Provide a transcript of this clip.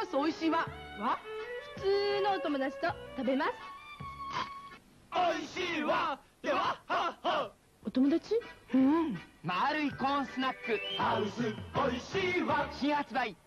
ースおいしいわは普通のお友達と食べます。 おいしいわでははは。 お友達？ うん丸いコーンスナックハウスおいしいわ。 新発売